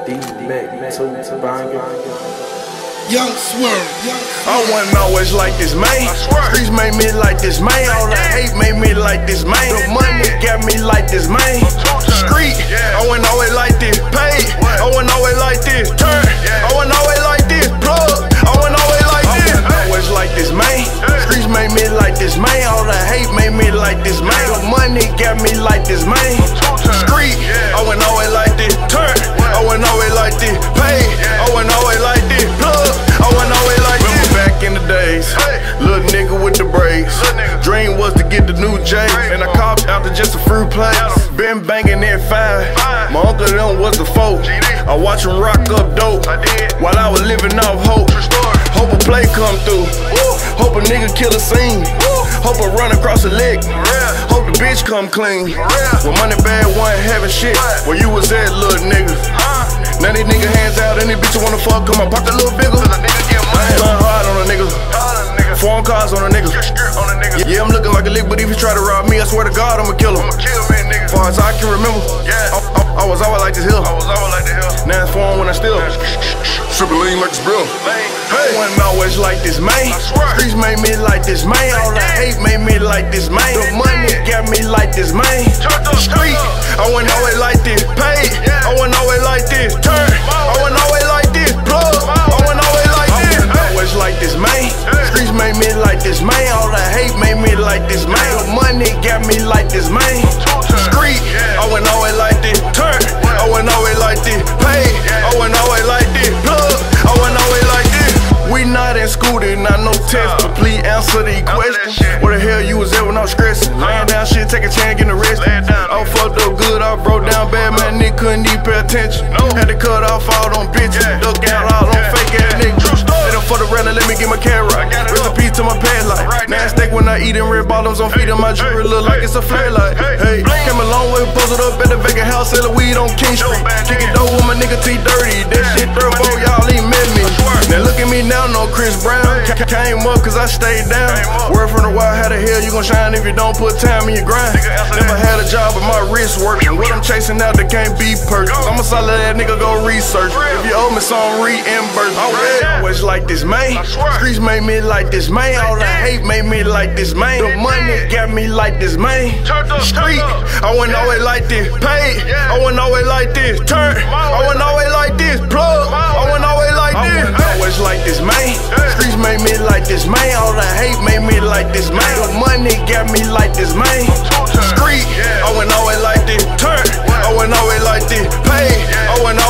Young Swerve. I wasn't always like this, man. Streets made me like this, man. All the hate made me like this, man. The money got me like this, man. Street, I wasn't always like this. Paid, I wasn't always like this. Turn, I wasn't always like this. Plug, I wasn't always like this. I wasn't always like this, man. Streets made me like this, man. All the hate made me like this, man. The money got me like this, man. Street, I wasn't always like this. Turn, I wasn't always like this. Paid, I wasn't always like this. Plug, I wasn't always like this. Back in the days, little nigga with the braids. Dream was to get the new J, and I copped out to just a fruit plate. Been banging in 5. My uncle them was the 4. I watch him rock up dope while I was living off hope. Hope a play come through. Hope a nigga kill a scene. Hope I run across a lick. Hope the bitch come clean. When money bad, wasn't having shit. Where you was at, little nigga? Now these nigga hands out, and these bitches wanna fuck, come on, pop that little bigger. Run hard on a nigga. Foreign cars on a nigga. Yeah, I'm looking like a lick, but if you try to rob me, I swear to God, I'ma kill him. Far as I can remember, I was always like this hill. Now it's foreign when I still triple lean like this bill. I wasn't always like this, man. Streets made me like this, man. All the hate made me like this, man. The money got me like this, man. Street, I wasn't always like this. Paid, I wasn't always like this. Turn, I wasn't always like this. Plug, I wasn't always like this. I wasn't always like this, man. Streets made me like this, man. All the hate made me like this, man. The money got me like this, man. Street, I wasn't always like this. Turn, I wasn't always like this. Paid, I wasn't always like this. Plug, I wasn't always like this. We not in school, did not no test, but please answer the question. Where the hell you was at when I was stressing? Laying down shit, take a chance, getting arrested. I was fucked up good, I broke down bad, man, nigga couldn't even pay attention. Had to cut off all them bitches, duck out all them fake ass niggas. Hit them for the rally, let me get my camera. Rest in peace to my past life. Nasty when I eat and red bottoms on feet, and my jewelry look like it's a flare light. Hey, came a long way, posted up at the vacant house, selling weed on King Street. Kicking dope with my nigga T30, that shit 34, y'all ain't met me. Now look at me now, no Chris Brown. Came up cause I stayed down. Word from the wild, how the hell you gon' shine if you don't put time in your grind? Never had a job but my wrist working. What I'm chasing out that can't be purchased. I'm a solid ass nigga, go research. If you owe me some, reimburse. I always like this, man. Streets made me like this, man. All the hate made me like this, man. The money got me like this, man. Street, I wasn't always like this. Paid, I wasn't always like this. Turn, I wasn't always like this. Plug, I wasn't always like this. I wasn't always like this, man. Streets made me like this, man. All the hate made me like this, man. The money got me like this, man. Street, I wasn't always like this. Turn, I wasn't always like this. Paid, I wasn't